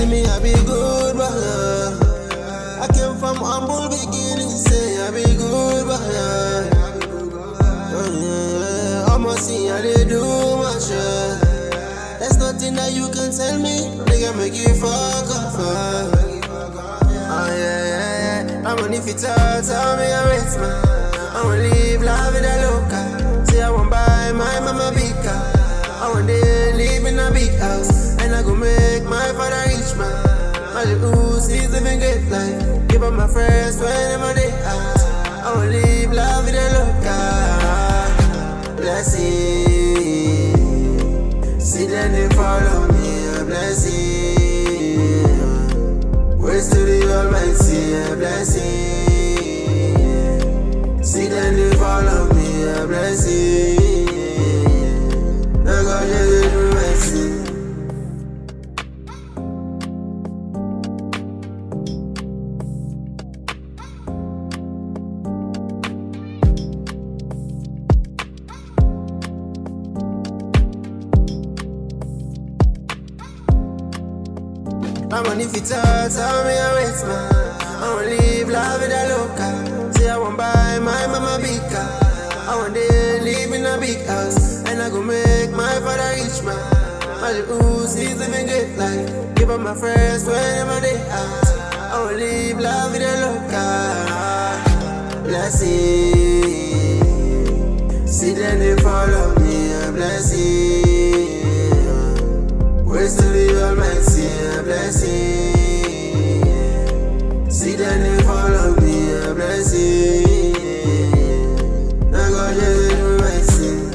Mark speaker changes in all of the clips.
Speaker 1: me I be good, but I came from humble beginnings, say I be good, but I'ma see how they do much. There's nothing that you can tell me, they can make you fuck off. I'm on if you tell me I rate, man. I wanna live life in a loca. Say I wanna buy my mama big car. I wanna live in a big house, and I go make my father rich, man. My little Uzi's living great life. Give up my friends whenever they out. I wanna live life in a loca. Blessing, see them they follow me, a blessing. Ways to the Almighty, a blessing. See them they follow me, a blessing. I got just do my sin. I'm on if you tell me I wait, man. I wanna live life with a loca. Say I wanna buy my mama big car. I wanna live in a big house, and I go make my father rich, man. My little Uzi's living great life. Give up my friends whenever they out. I wanna live life with a loca. Blessing, see them they follow me, a blessing. Ways to the Almighty, a blessing. See them they follow me, a blessing. I got just do my sin.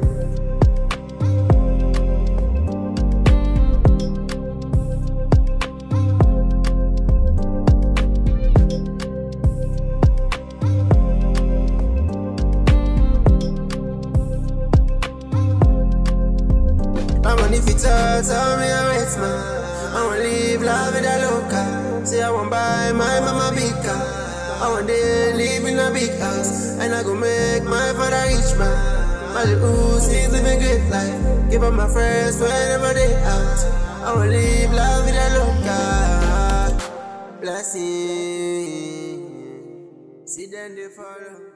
Speaker 1: I'm on if you tell me I rate, man. I wanna live life with a loca. Say I wanna buy my mama big car. I wanna live in a big house, and I go make my father rich, man. My little Uzi's living great life. Give up my friends whenever they out. I wanna live life with a loca. Blessing, see them they follow.